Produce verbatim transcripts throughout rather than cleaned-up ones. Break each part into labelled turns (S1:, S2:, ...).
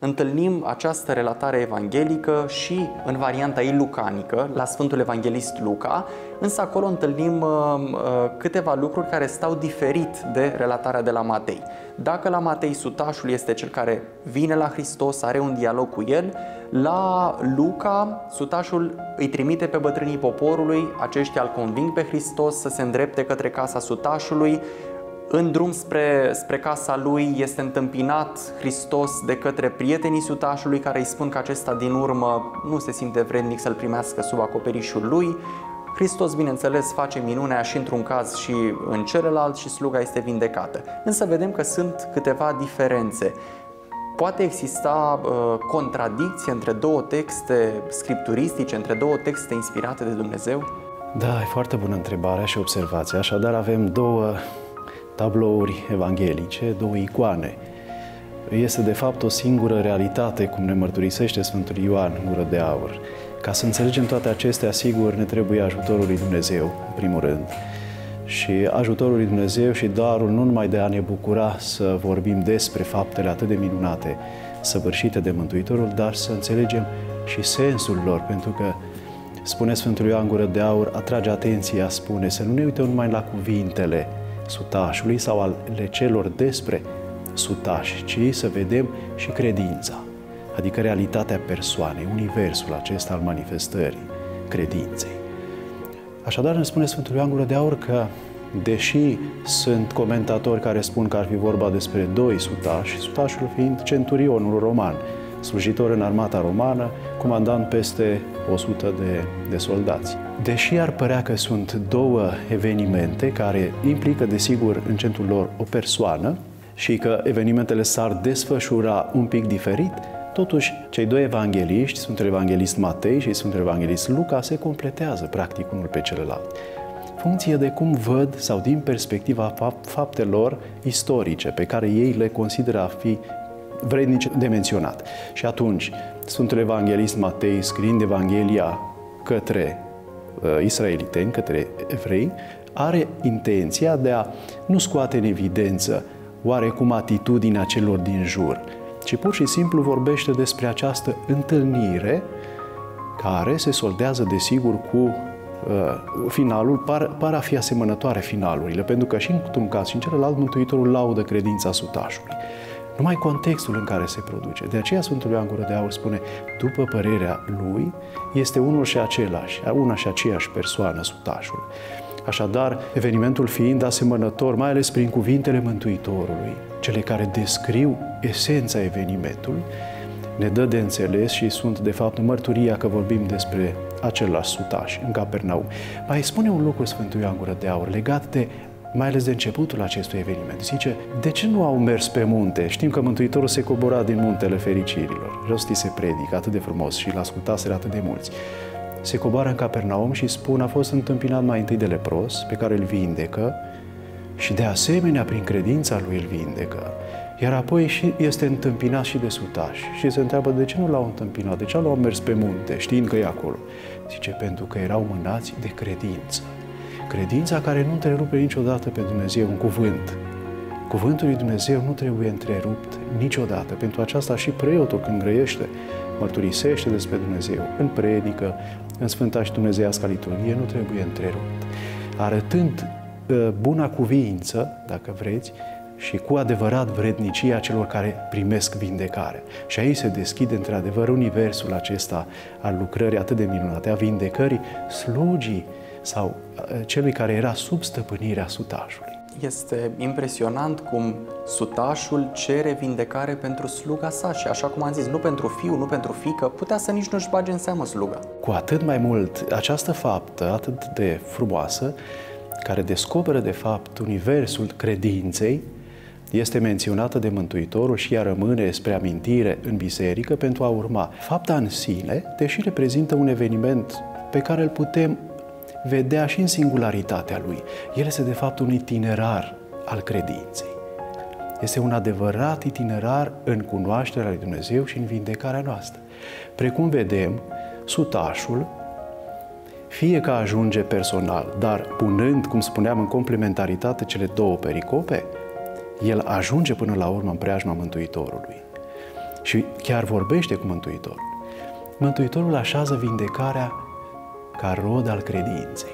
S1: Întâlnim această relatare evanghelică și în varianta ilucanică, la Sfântul Evanghelist Luca, însă acolo întâlnim uh, câteva lucruri care stau diferit de relatarea de la Matei. Dacă la Matei sutașul este cel care vine la Hristos, are un dialog cu el, la Luca sutașul îi trimite pe bătrânii poporului, aceștia îl conving pe Hristos să se îndrepte către casa sutașului. În drum spre, spre casa lui este întâmpinat Hristos de către prietenii sutașului care îi spun că acesta din urmă nu se simte vrednic să-l primească sub acoperișul lui. Hristos, bineînțeles, face minunea și într-un caz și în celălalt și sluga este vindecată. Însă vedem că sunt câteva diferențe. Poate exista uh, contradicție între două texte scripturistice, între două texte inspirate de Dumnezeu?
S2: Da, e foarte bună întrebarea și observația. Așadar avem două tablouri evanghelice, două icoane. Este de fapt o singură realitate, cum ne mărturisește Sfântul Ioan, Gură de Aur. Ca să înțelegem toate acestea, sigur, ne trebuie ajutorul lui Dumnezeu, în primul rând. Și ajutorul lui Dumnezeu și darul nu numai de a ne bucura să vorbim despre faptele atât de minunate săvârșite de Mântuitorul, dar să înțelegem și sensul lor, pentru că, spune Sfântul Ioan Gură de Aur, atrage atenția, spune, să nu ne uităm numai la cuvintele sutașului sau ale celor despre sutași, ci să vedem și credința, adică realitatea persoanei, universul acesta al manifestării credinței. Așadar, ne spune Sfântul Ioan Gură de Aur că, deși sunt comentatori care spun că ar fi vorba despre doi sutași, sutașul fiind centurionul roman, slujitor în armata romană, comandant peste o sută de, de soldați. Deși ar părea că sunt două evenimente care implică, desigur, în centrul lor o persoană și că evenimentele s-ar desfășura un pic diferit, totuși, cei doi evangeliști, Sfântul Evanghelist Matei și Sfântul Evanghelist Luca, se completează practic unul pe celălalt, funcție de cum văd sau din perspectiva faptelor istorice pe care ei le consideră a fi vrednice de menționat. Și atunci, Sfântul Evanghelist Matei, scriind Evanghelia către uh, israeliteni, către evrei, are intenția de a nu scoate în evidență oarecum atitudinea celor din jur, ci pur și simplu vorbește despre această întâlnire care se soldează, desigur, cu uh, finalul, par, par a fi asemănătoare finalurile, pentru că și într-un caz și în celălalt Mântuitorul laudă credința sutașului. Numai contextul în care se produce. De aceea Sfântul Ioan Gură de Aur spune, după părerea lui, este unul și același, una și aceeași persoană, sutașul. Așadar, evenimentul fiind asemănător, mai ales prin cuvintele Mântuitorului, cele care descriu esența evenimentului, ne dă de înțeles și sunt, de fapt, mărturia că vorbim despre același sutaș în Capernaum. Mai spune un lucru Sfântul Ioan Gură de Aur legat de mai ales de începutul acestui eveniment. Zice, de ce nu au mers pe munte? Știm că Mântuitorul se cobora din muntele fericirilor. Rosti se predică atât de frumos și l-ascultaseră atât de mulți. Se coboară în Capernaum și spun, a fost întâmpinat mai întâi de lepros, pe care îl vindecă, și de asemenea, prin credința lui îl vindecă. Iar apoi și este întâmpinat și de sutași. Și se întreabă, de ce nu l-au întâmpinat? De ce nu l-au mers pe munte, știind că e acolo? Zice, pentru că erau mânați de credință. Credința care nu întrerupe niciodată pe Dumnezeu, un cuvânt. Cuvântul lui Dumnezeu nu trebuie întrerupt niciodată. Pentru aceasta și preotul, când grăiește, mărturisește despre Dumnezeu, în predică, în Sfânta și Dumnezeiasca liturghie, nu trebuie întrerupt. Arătând uh, buna cuviință, dacă vreți, și cu adevărat vrednicia celor care primesc vindecare. Și aici se deschide într-adevăr universul acesta al lucrării atât de minunate, a vindecării slugii sau celui care era sub stăpânirea sutașului.
S1: Este impresionant cum sutașul cere vindecare pentru sluga sa și, așa cum am zis, nu pentru fiu, nu pentru fiică, putea să nici nu-și bage în seamă sluga.
S2: Cu atât mai mult, această faptă atât de frumoasă, care descoperă de fapt universul credinței, este menționată de Mântuitorul și ea rămâne spre amintire în biserică pentru a urma. Fapta în sine, deși reprezintă un eveniment pe care îl putem vedea și în singularitatea lui, el este de fapt un itinerar al credinței. Este un adevărat itinerar în cunoașterea lui Dumnezeu și în vindecarea noastră. Precum vedem, sutașul, fie că ajunge personal, dar punând, cum spuneam, în complementaritate cele două pericope, el ajunge până la urmă în preajma Mântuitorului. Și chiar vorbește cu Mântuitorul. Mântuitorul așează vindecarea ca rod al credinței.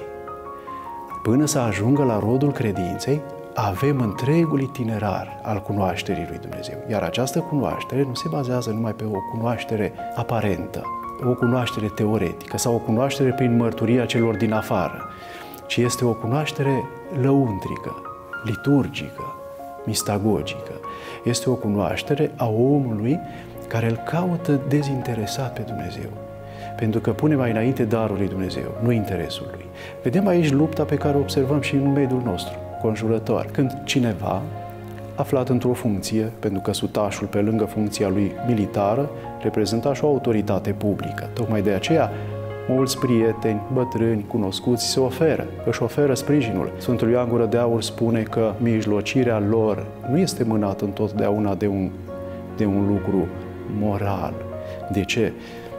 S2: Până să ajungă la rodul credinței, avem întregul itinerar al cunoașterii lui Dumnezeu. Iar această cunoaștere nu se bazează numai pe o cunoaștere aparentă, o cunoaștere teoretică sau o cunoaștere prin mărturia celor din afară, ci este o cunoaștere lăuntrică, liturgică, mistagogică. Este o cunoaștere a omului care îl caută dezinteresat pe Dumnezeu, pentru că pune mai înainte darul lui Dumnezeu, nu interesul lui. Vedem aici lupta pe care o observăm și în mediul nostru conjurător. Când cineva, aflat într-o funcție, pentru că sutașul, pe lângă funcția lui militară, reprezenta și o autoritate publică. Tocmai de aceea, mulți prieteni, bătrâni, cunoscuți se oferă, își oferă sprijinul. Sfântul Ioan Gură de Aur spune că mijlocirea lor nu este mânată întotdeauna de un, de un lucru moral. De ce?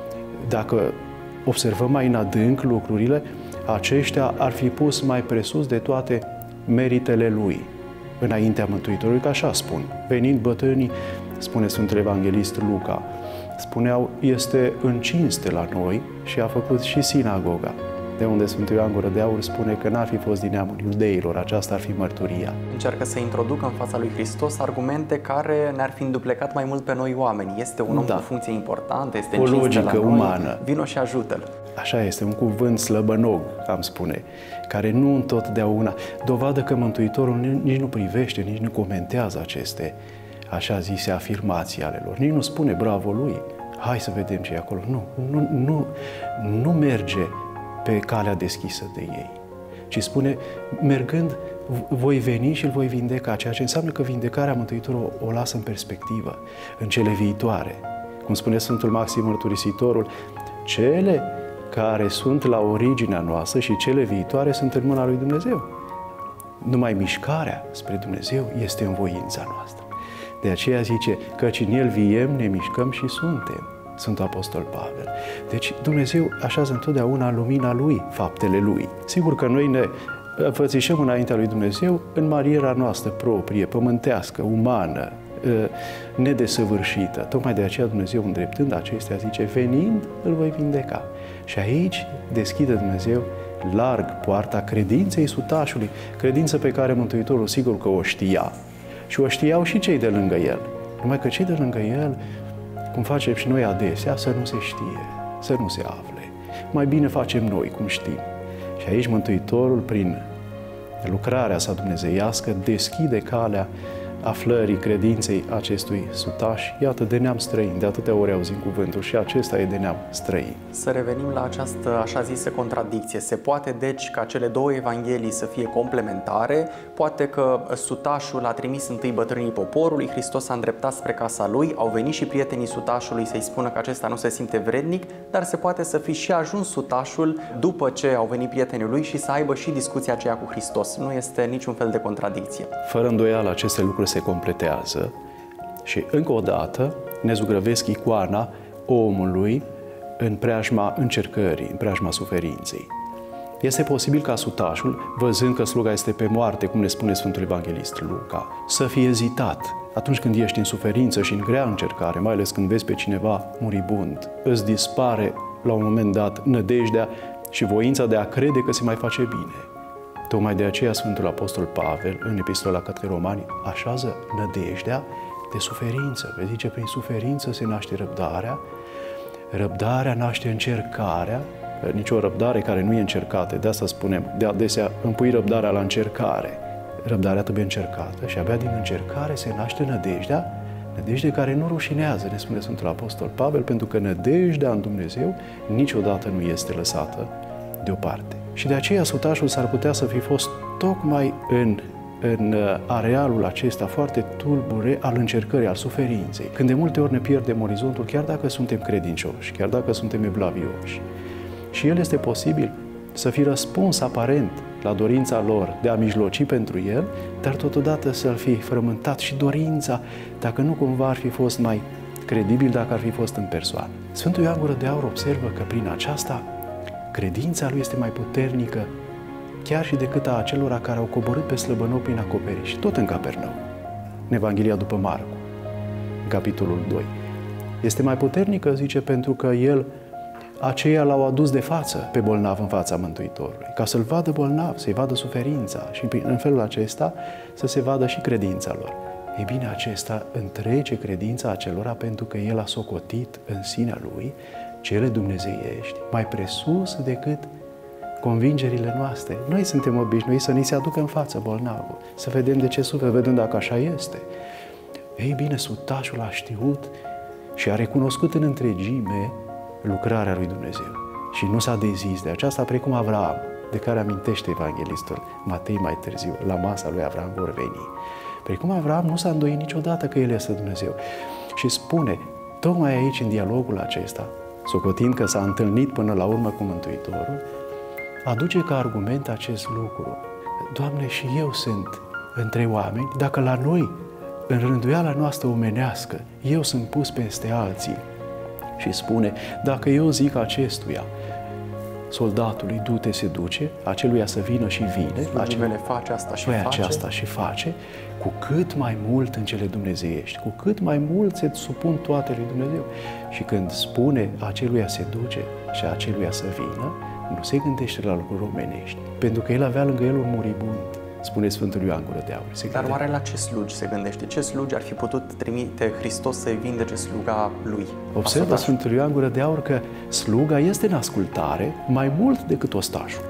S2: Dacă observăm mai în adânc lucrurile, aceștia ar fi pus mai presus de toate meritele lui, înaintea Mântuitorului, că așa spun. Venind bătrânii, spune Sfântul Evanghelist Luca, spuneau, este în cinste la noi și a făcut și sinagoga. De unde Sfântul Ioan Gură de Aur spune că n-ar fi fost din neamul iudeilor, aceasta ar fi mărturia.
S1: Încearcă să introducă în fața lui Hristos argumente care ne-ar fi înduplecat mai mult pe noi oameni. Este un om da. cu funcție importantă, este
S2: o
S1: în cinste
S2: logică
S1: la noi,
S2: umană.
S1: Vino și ajută-l.
S2: Așa este, un cuvânt slăbănog, am spune, care nu întotdeauna, dovadă că Mântuitorul nici nu privește, nici nu comentează aceste, așa zise, afirmații ale lor. Nici nu spune bravo lui, hai să vedem ce e acolo. Nu, nu, nu, nu merge pe calea deschisă de ei, ci spune, mergând, voi veni și îl voi vindeca, ceea ce înseamnă că vindecarea Mântuitorului o, o lasă în perspectivă, în cele viitoare. Cum spune Sfântul Maxim Mărturisitorul, cele care sunt la originea noastră și cele viitoare sunt în mâna lui Dumnezeu. Numai mișcarea spre Dumnezeu este în voința noastră. De aceea zice, căci în El viem, ne mișcăm și suntem. Sfântul Apostol Pavel. Deci Dumnezeu așează întotdeauna lumina Lui, faptele Lui. Sigur că noi ne înfățișăm înaintea lui Dumnezeu în maniera noastră proprie, pământească, umană, nedesăvârșită. Tocmai de aceea Dumnezeu, îndreptând acestea, zice, venind, îl voi vindeca. Și aici deschide Dumnezeu larg poarta credinței sutașului, credință pe care Mântuitorul sigur că o știa. Și o știau și cei de lângă el. Numai că cei de lângă el, cum facem și noi adesea, să nu se știe, să nu se afle. Mai bine facem noi, cum știm. Și aici Mântuitorul, prin lucrarea sa dumnezeiască, deschide calea aflării credinței acestui sutaș. Iată, de neam străin, de atâtea ori auzim cuvântul și acesta e de neam străin.
S1: Să revenim la această așa zisă contradicție. Se poate deci ca cele două evanghelii să fie complementare, poate că sutașul a trimis întâi bătrânii poporului, Hristos s-a îndreptat spre casa lui, au venit și prietenii sutașului să-i spună că acesta nu se simte vrednic, dar se poate să fi și ajuns sutașul după ce au venit prietenii lui și să aibă și discuția aceea cu Hristos. Nu este niciun fel de contradicție.
S2: Fără îndoială, aceste lucruri se completează și încă o dată ne zugrăvesc icoana omului în preajma încercării, în preajma suferinței. Este posibil ca sutașul, văzând că sluga este pe moarte, cum ne spune Sfântul Evanghelist Luca, să fie ezitat. Atunci când ești în suferință și în grea încercare, mai ales când vezi pe cineva muribund, îți dispare la un moment dat nădejdea și voința de a crede că se mai face bine. Tocmai de aceea Sfântul Apostol Pavel, în Epistola către Romani, așează nădejdea de suferință. Vezi, zice, prin suferință se naște răbdarea, răbdarea naște încercarea, nicio răbdare care nu e încercată, de asta spunem, de adesea împui răbdarea la încercare. Răbdarea trebuie încercată și abia din încercare se naște nădejdea, nădejde care nu rușinează, ne spune Sfântul Apostol Pavel, pentru că nădejdea în Dumnezeu niciodată nu este lăsată deoparte. Și de aceea sutașul s-ar putea să fi fost tocmai în, în arealul acesta foarte tulbure al încercării, al suferinței. Când de multe ori ne pierdem orizontul, chiar dacă suntem credincioși, chiar dacă suntem evlavioși. Și el este posibil să fi răspuns aparent la dorința lor de a mijloci pentru el, dar totodată să-l fi frământat și dorința, dacă nu cumva ar fi fost mai credibil dacă ar fi fost în persoană. Sfântul Ioan Gură de Aur observă că prin aceasta credința lui este mai puternică chiar și decât a acelora care au coborât pe slăbănoc prin acoperiș, tot în Capernaum, în Evanghelia după Marcu, în capitolul doi. Este mai puternică, zice, pentru că El, aceia l-au adus de față pe bolnav în fața Mântuitorului, ca să-l vadă bolnav, să-i vadă suferința și în felul acesta să se vadă și credința lor. Ei bine, acesta întrege credința acelora pentru că El a socotit în sinea Lui cele dumnezeiești mai presus decât convingerile noastre. Noi suntem obișnuiți să ni se aducă în față bolnavul, să vedem de ce suferă, vedem dacă așa este. Ei bine, sutașul a știut și a recunoscut în întregime lucrarea lui Dumnezeu și nu s-a dezis de aceasta, precum Avraam, de care amintește evanghelistul Matei mai târziu, la masa lui Avraam vor veni. Precum Avraam nu s-a îndoit niciodată că El este Dumnezeu și spune, tocmai aici, în dialogul acesta, socotind că s-a întâlnit până la urmă cu Mântuitorul, aduce ca argument acest lucru. Doamne, și eu sunt între oameni, dacă la noi, în rânduiala noastră omenească, eu sunt pus peste alții. Și spune, dacă eu zic acestuia, soldatului, du-te, se duce, aceluia să vină și vine,
S1: slujimele face asta și face,
S2: aceasta și face, cu cât mai mult în cele dumnezeiești, cu cât mai mult se supun toate lui Dumnezeu. Și când spune aceluia se duce și aceluia să vină, nu se gândește la lucruri omenești, pentru că El avea lângă El un muribund, spune Sfântul Ioan Gură de Aur.
S1: Dar oare la ce slugi se gândește? Ce slugi ar fi putut trimite Hristos să-i vindece sluga Lui?
S2: Observă Sfântul Ioan Gură de Aur că sluga este în ascultare mai mult decât ostașul.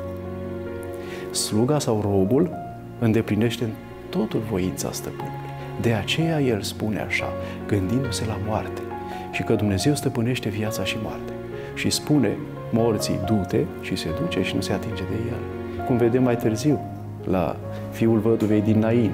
S2: Sluga sau robul îndeplinește în totul voința stăpânului. De aceea el spune așa, gândindu-se la moarte și că Dumnezeu stăpânește viața și moartea. Și spune morții, du-te, și se duce și nu se atinge de el. Cum vedem mai târziu la fiul văduvei din Nain.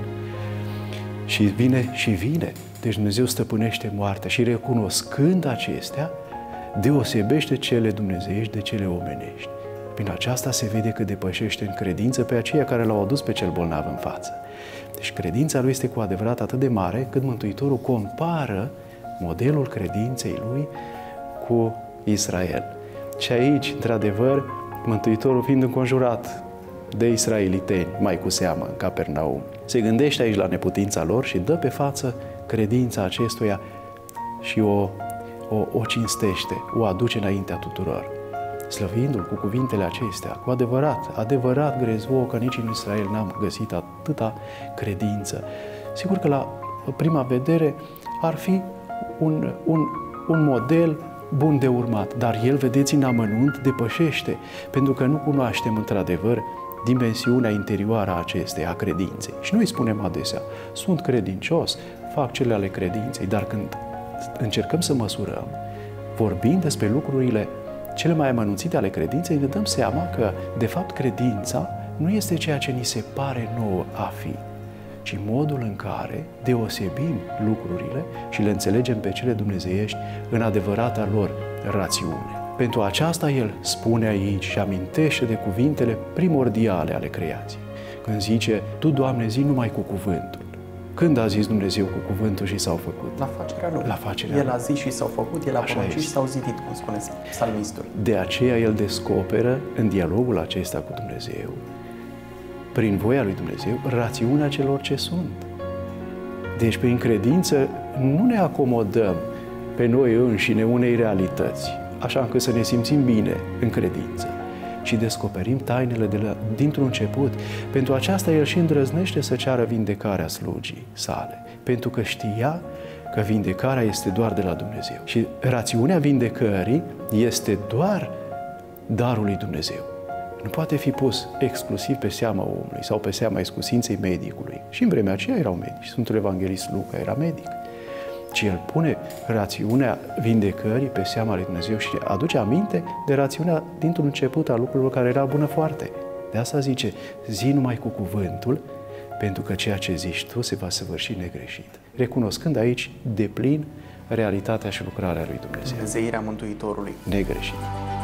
S2: Și vine și vine. Deci Dumnezeu stăpânește moartea și recunoscând acestea, deosebește cele dumnezeiești de cele omenești. Prin aceasta se vede că depășește în credință pe aceia care l-au adus pe cel bolnav în față. Deci credința lui este cu adevărat atât de mare cât Mântuitorul compară modelul credinței lui cu Israel. Și aici, într-adevăr, Mântuitorul fiind înconjurat de israeliteni, mai cu seamă, în Capernaum, se gândește aici la neputința lor și dă pe față credința acestuia și o, o, o cinstește, o aduce înaintea tuturor, slăvindu-l cu cuvintele acestea, cu adevărat, adevărat grez vouă că nici în Israel n-am găsit atâta credință. Sigur că la prima vedere ar fi un, un, un model bun de urmat, dar el, vedeți, în amănunt depășește, pentru că nu cunoaștem într-adevăr dimensiunea interioară a acestei, a credinței. Și noi spunem adesea, sunt credincios, fac cele ale credinței, dar când încercăm să măsurăm, vorbind despre lucrurile cele mai amănunțite ale credinței, ne dăm seama că, de fapt, credința nu este ceea ce ni se pare nouă a fi, ci modul în care deosebim lucrurile și le înțelegem pe cele dumnezeiești în adevărata lor rațiune. Pentru aceasta el spune aici și amintește de cuvintele primordiale ale creației. Când zice, Tu, Doamne, zi numai cu cuvântul. Când a zis Dumnezeu cu cuvântul și s-au făcut?
S1: La facerea Lui.
S2: La facerea
S1: El a zis și s-au făcut, El a poruncit și s-au zidit, cum spune psalmistul.
S2: De aceea el descoperă în dialogul acesta cu Dumnezeu, prin voia lui Dumnezeu, rațiunea celor ce sunt. Deci, prin credință, nu ne acomodăm pe noi înșine unei realități, așa încât să ne simțim bine în credință, și descoperim tainele de la, dintr-un început. Pentru aceasta el și îndrăznește să ceară vindecarea slugii sale, pentru că știa că vindecarea este doar de la Dumnezeu. Și rațiunea vindecării este doar darul lui Dumnezeu. Nu poate fi pus exclusiv pe seama omului sau pe seama iscusinței medicului. Și în vremea aceea erau medici. Sfântul Evanghelist Luca era medic. Ci el pune rațiunea vindecării pe seama lui Dumnezeu și aduce aminte de rațiunea dintr-un început a lucrurilor care era bună foarte. De asta zice, zi numai cu cuvântul, pentru că ceea ce zici tu se va săvârși negreșit. Recunoscând aici deplin realitatea și lucrarea lui Dumnezeu.
S1: Dumnezeirea Mântuitorului.
S2: Negreșit.